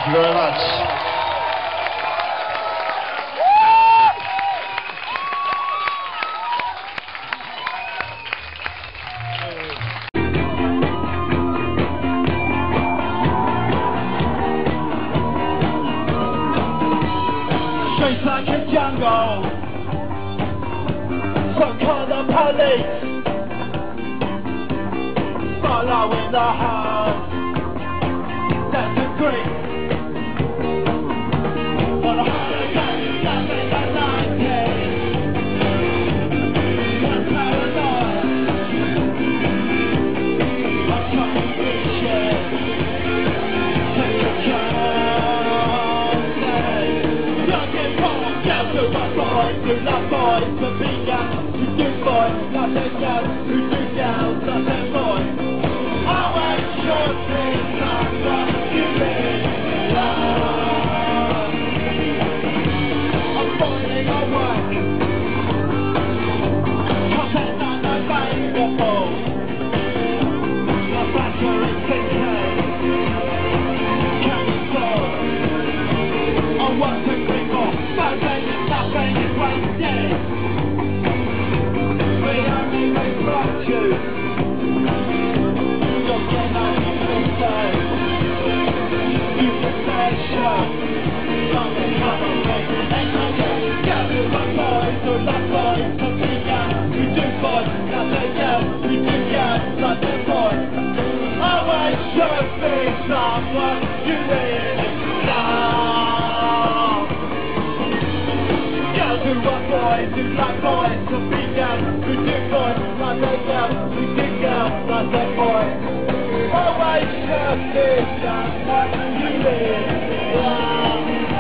you very much. Streets like a jungle, so call the police. Following the heart, that's a great. On a holiday, that's in the 90s. I'm paranoid, I'm trying to reach it. Take a chance, young and bold, down to my boys, who love boys, to be young, who do boys, love their girls, who do girls, love their boys. Always should be someone you really love. I'm falling away, content unavailable. My battery is sinking, cancel. I want to bring more, but then nothing is wasted. We only reflect you. Someone you really love. Girls who are boys, who like boys, to be girls, who do boys, like their girls, who do girls, like their boys. Always should be someone you really love.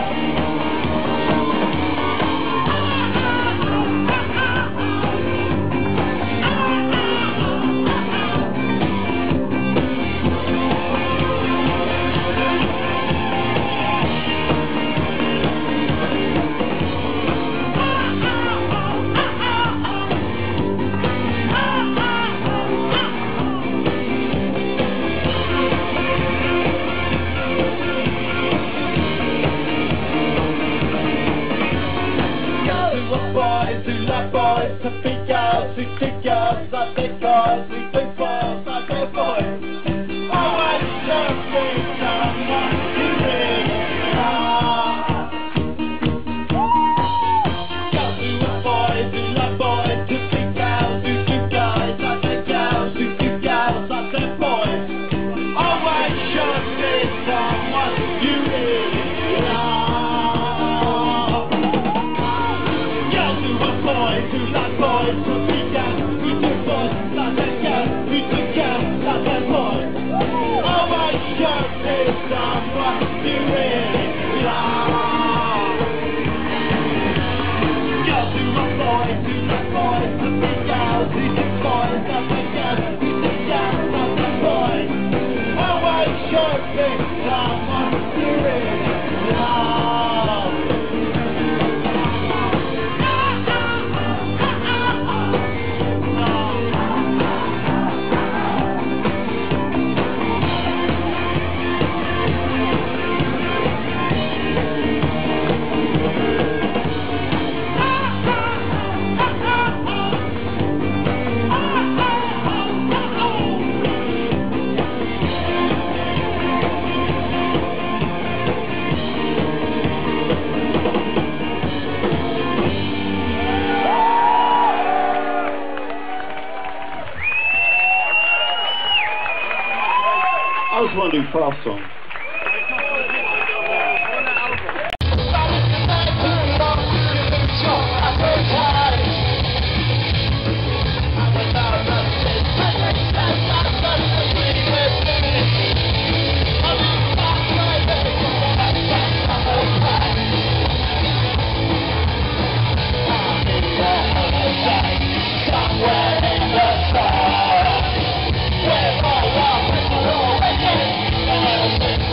Boys who love boys, to be girls who do girls, like their girls who do boys, like their boys. Always should be someone you really love. Girls who are boys who love boys, to be girls who do girls, like their girls who do girls, like their boys. Always should be someone you really love. Boys who like boys, to be girls who do boys, like their girls who do girls, like their boys. Always should be someone you really love. Girls who are boys who like boys, to be girls who do boys, like their girls who do girls, like their boys. Always should be someone you really love. I just want to do fast songs. Where all our people already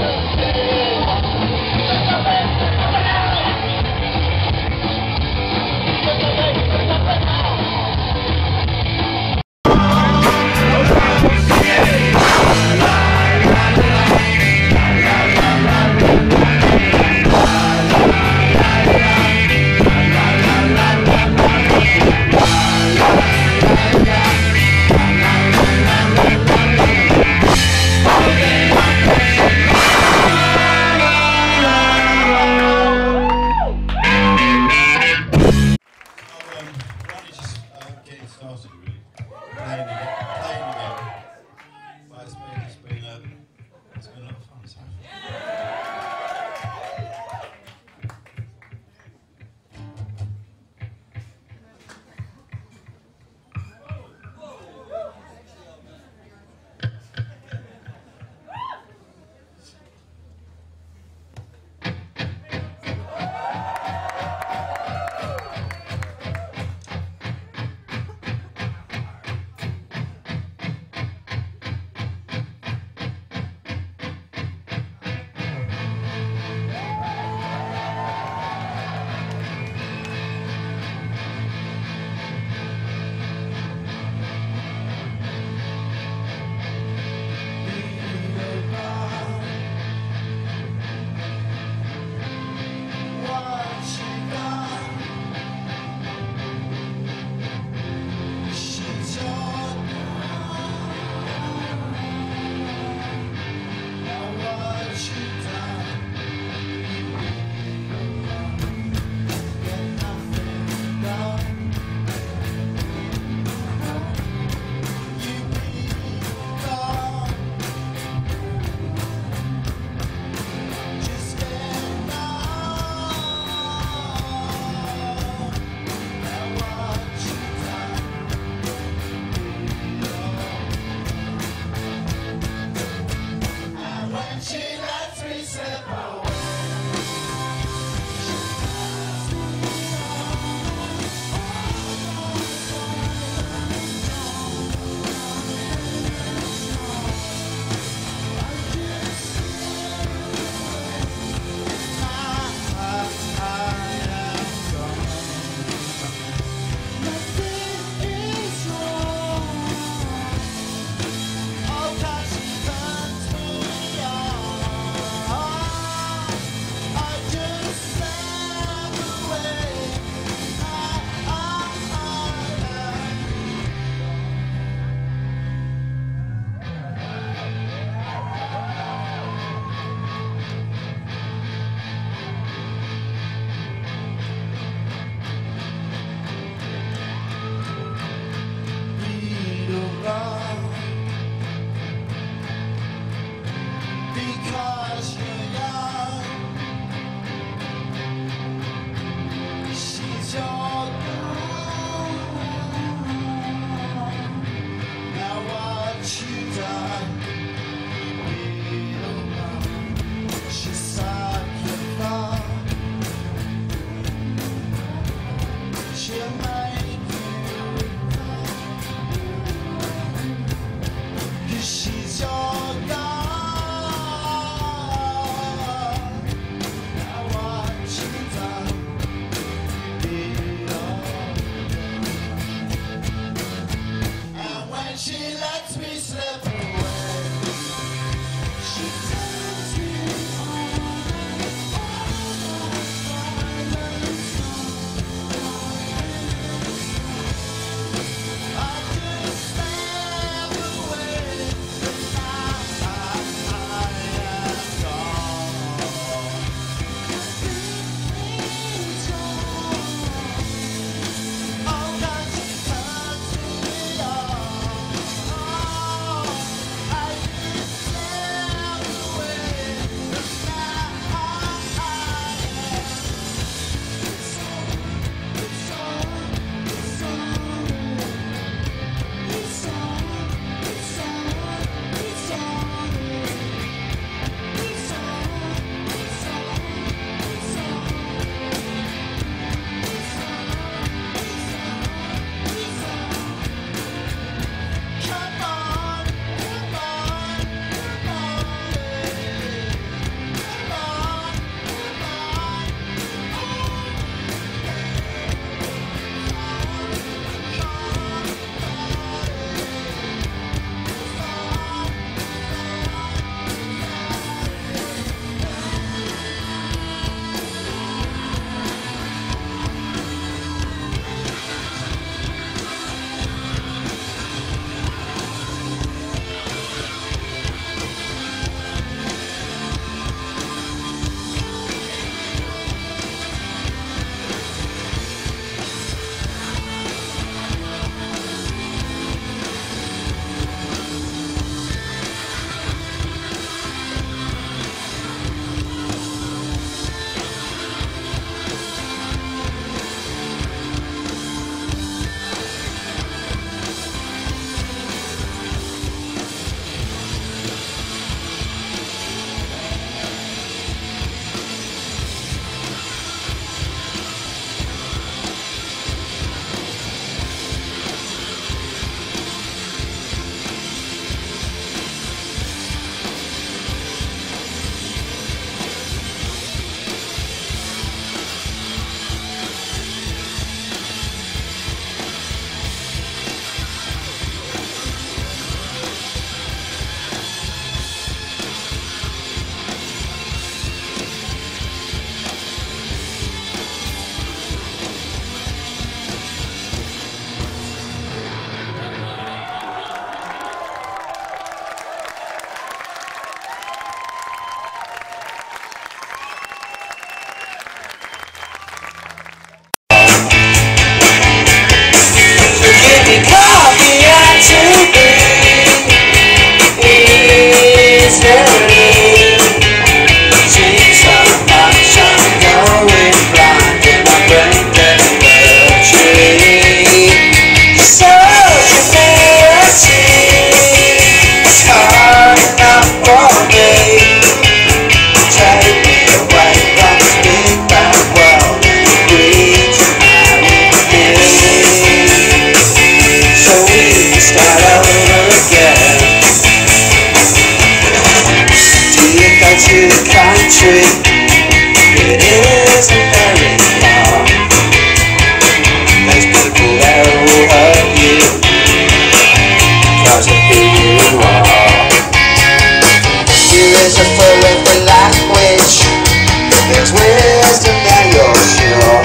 tree. It isn't very far. There's people there who'll hurt you, 'cause of who you are. Here is a full of the language. There's wisdom that you're sure,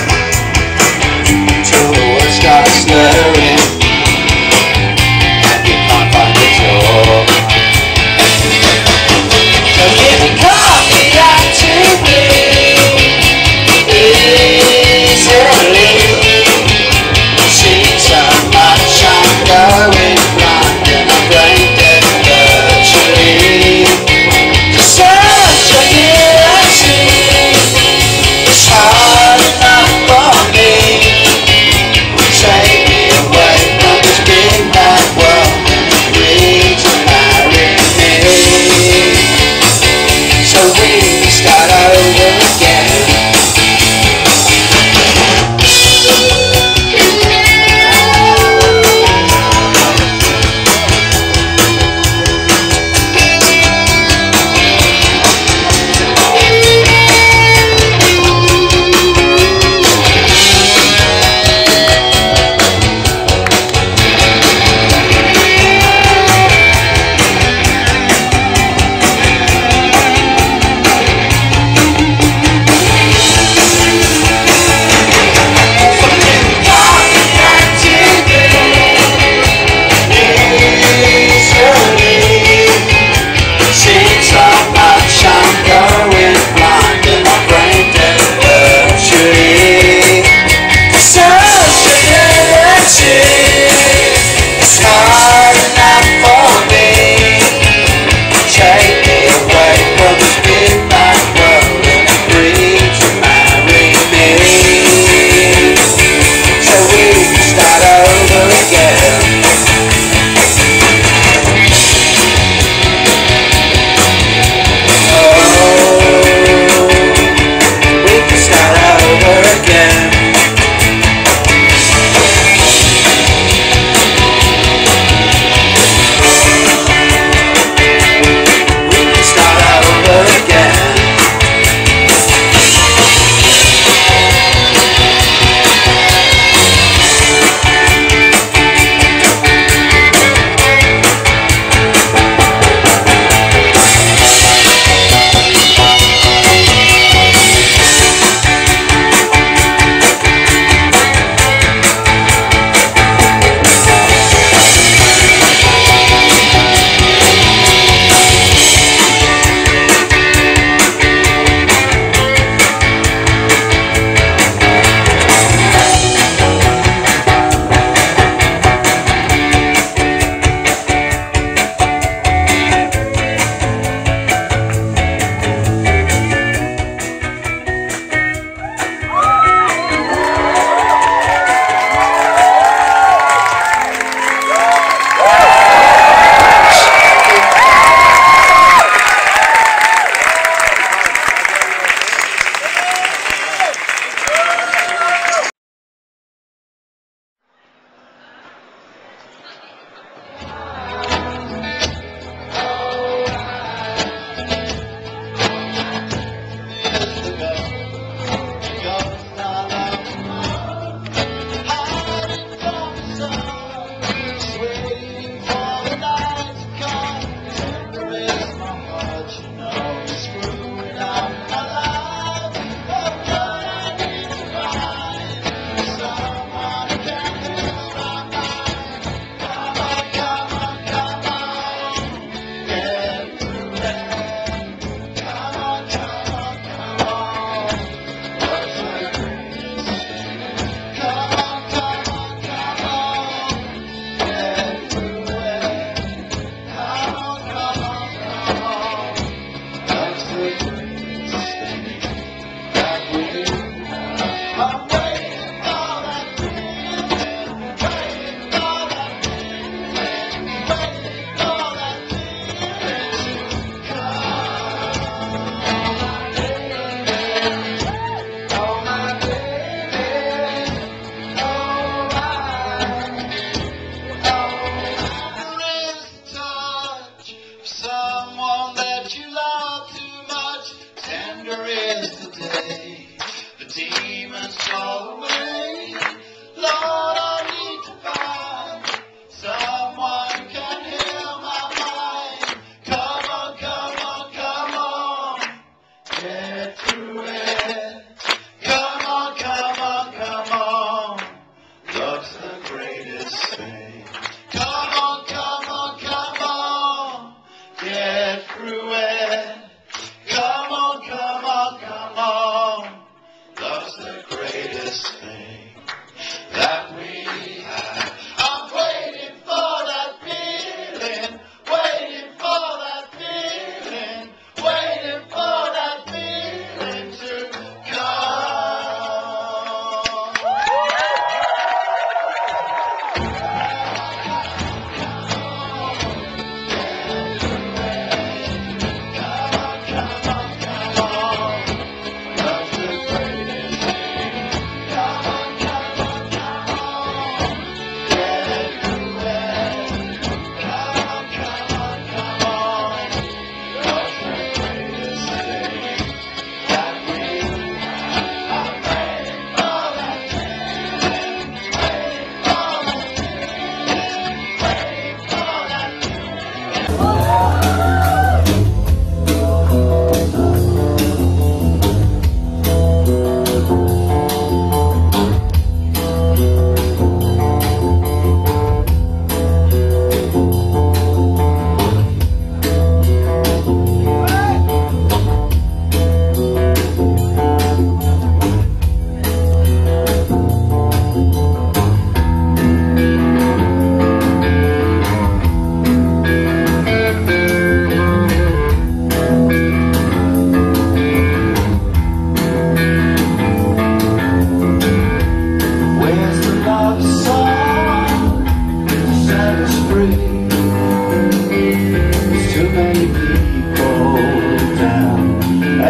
till the words start slurring and you can't find the door. So give me coffee at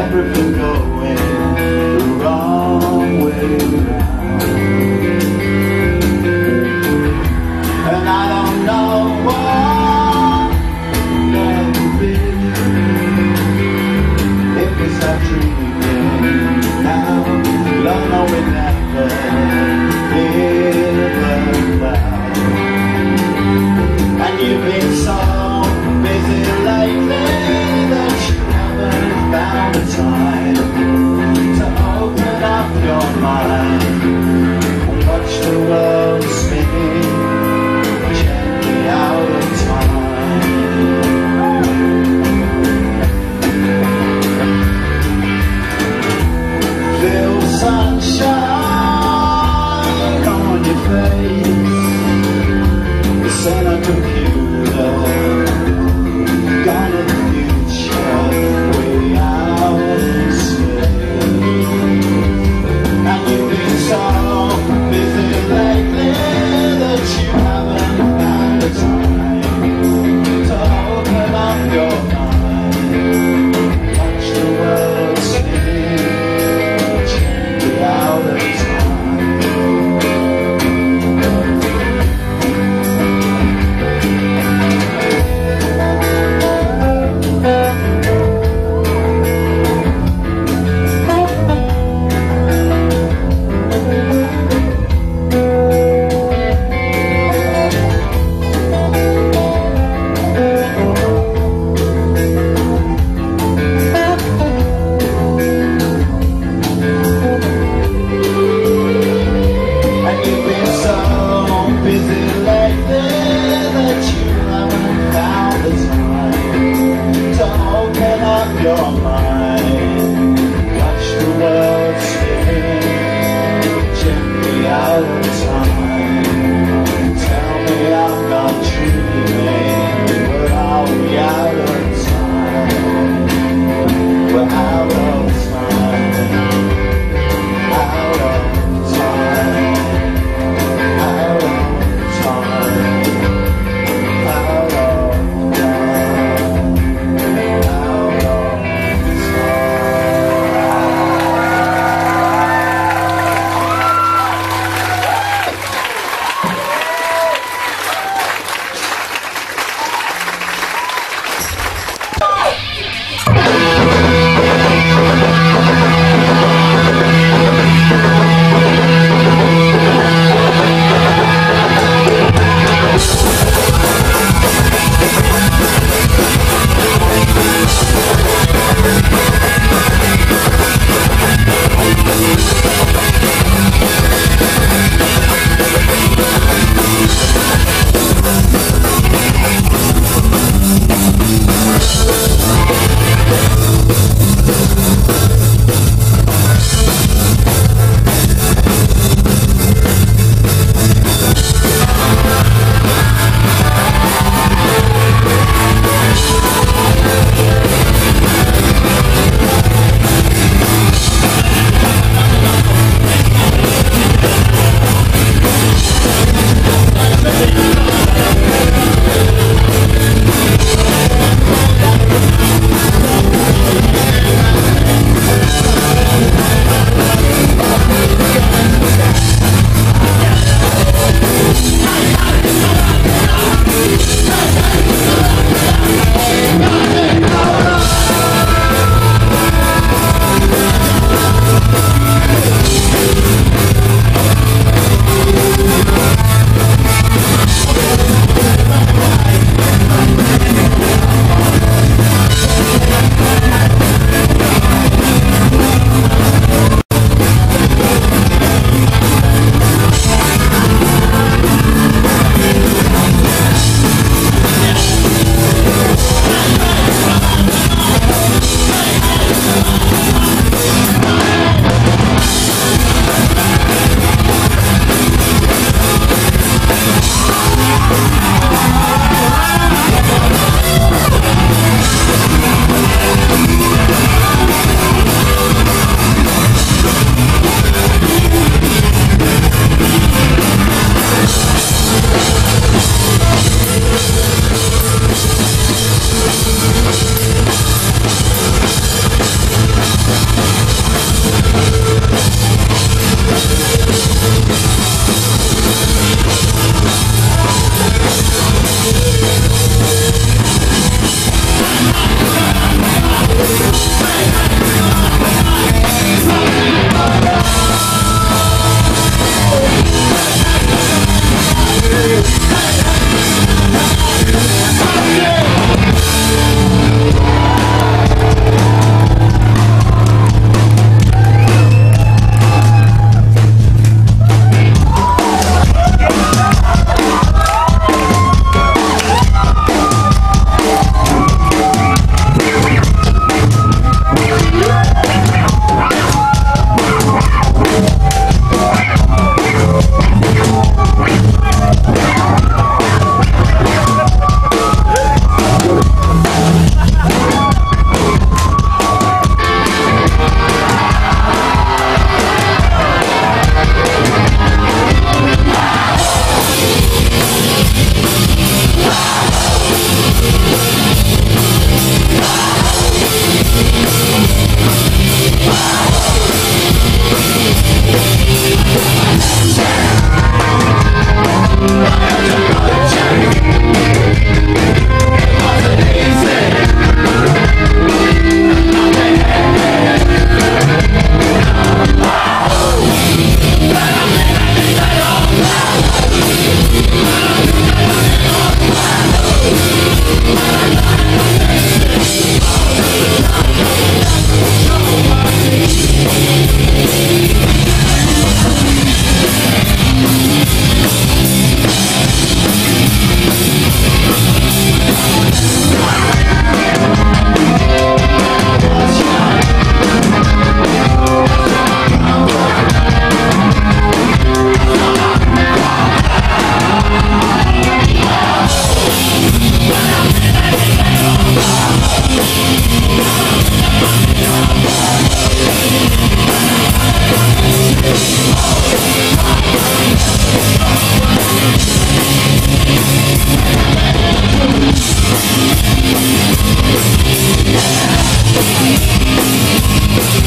everything going the wrong way round. And I don't know what that would be if we start dreaming now. Love, no, we never live about. And you've been so busy lately that you haven't found the time to open up your mind and watch the world spinning gently out of time. Feel sunshine on your face. It's in a computer, gone in the future, way out in space. And you've been so busy lately that you haven't found the time to open up your mind, watch the world spinning gently out of time.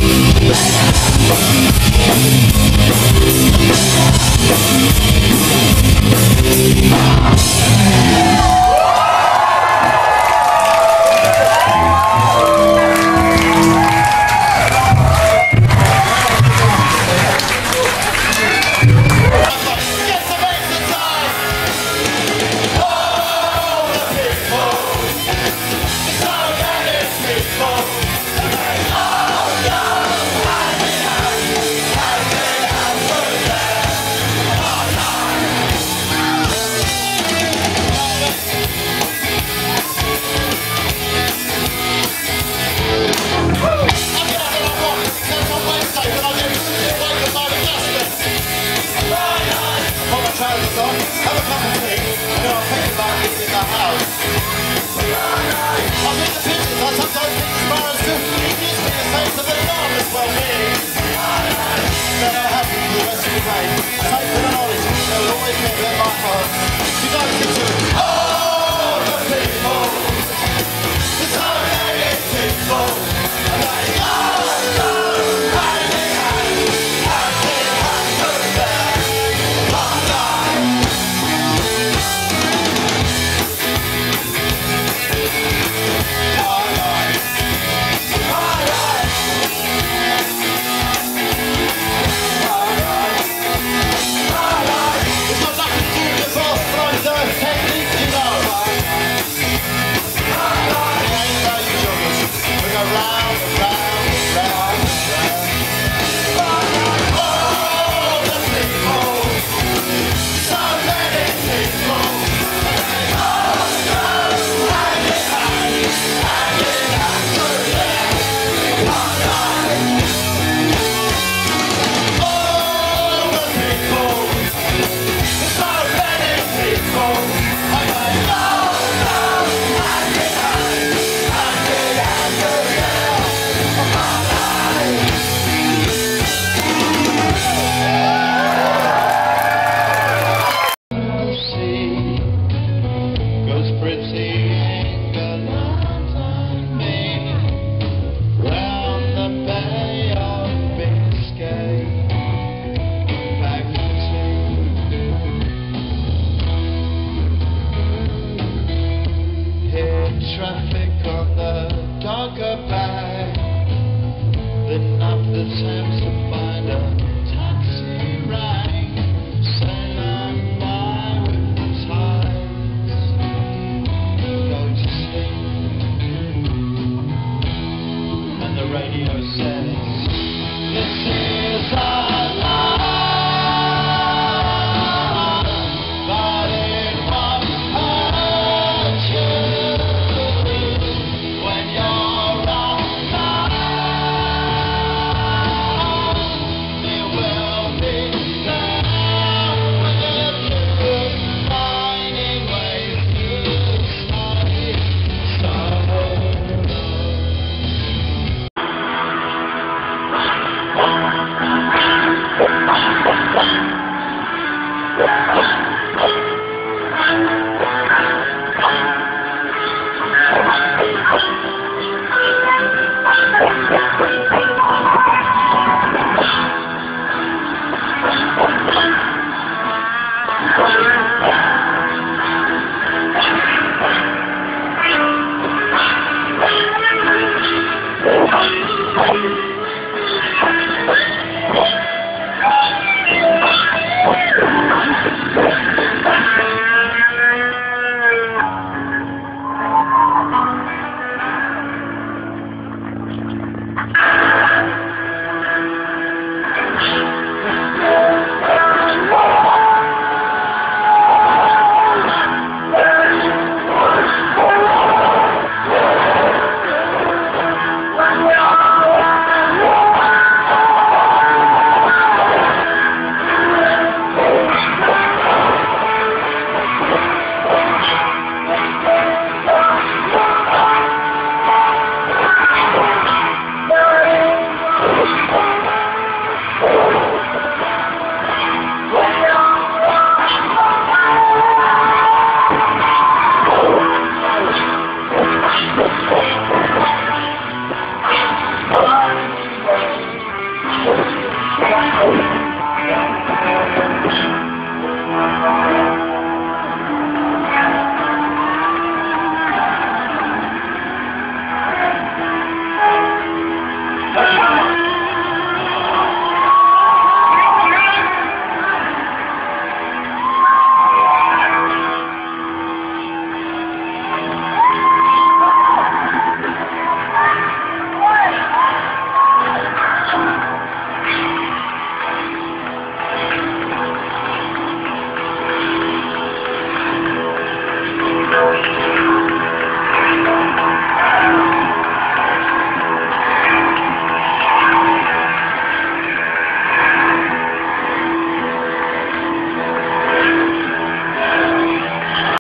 Thank you.